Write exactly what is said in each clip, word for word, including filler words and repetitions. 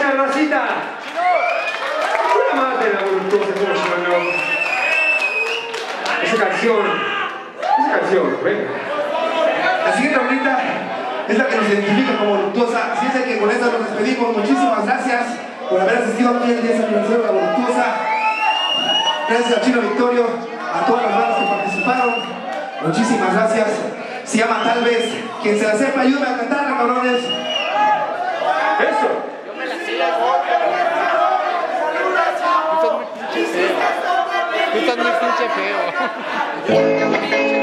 Venga, Rosita. Una más de la voluptuosa, como si no. Esa canción. Esa canción, venga. La siguiente rolita es la que nos identifica como voluptuosa. Así es que con esta nos despedimos. Muchísimas gracias por haber asistido aquí al diez aniversario de la voluptuosa. Gracias a Chino Victorio, a todas las bandas que participaron. Muchísimas gracias. Se llama Tal Vez. Quien se la sepa, ayúdame a cantarla, cabrones. Eso. Yo me la sé. Tú estás muy pinche feo. Tú estás muy pinche feo.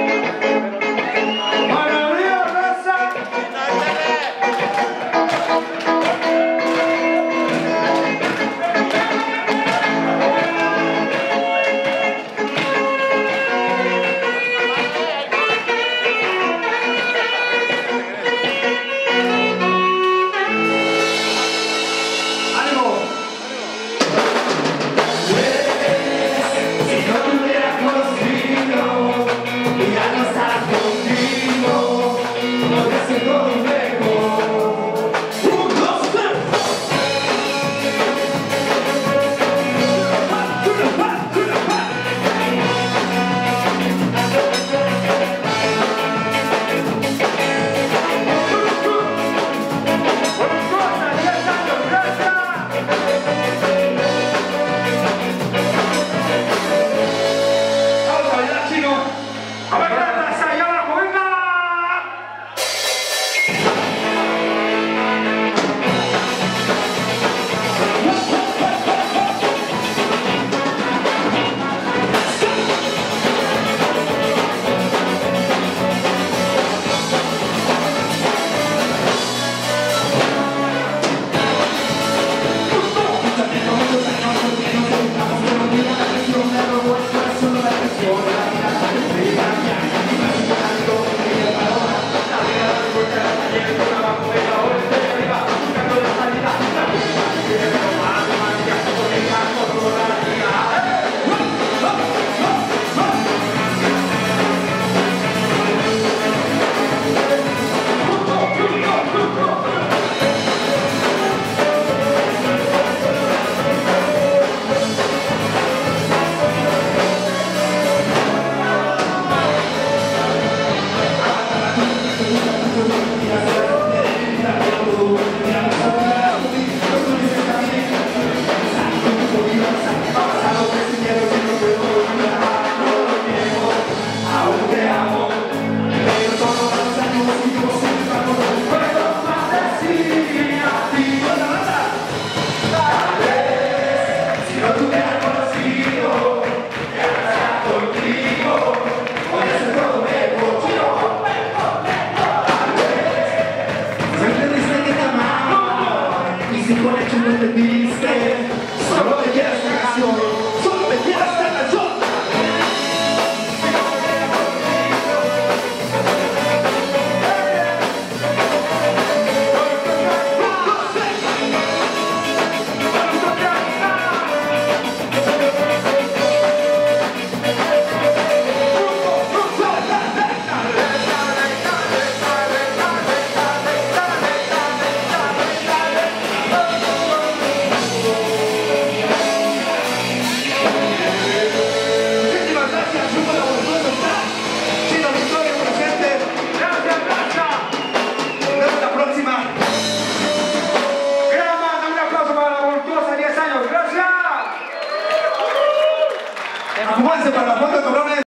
Si con hecho no entendiste, solo te quedas en canción.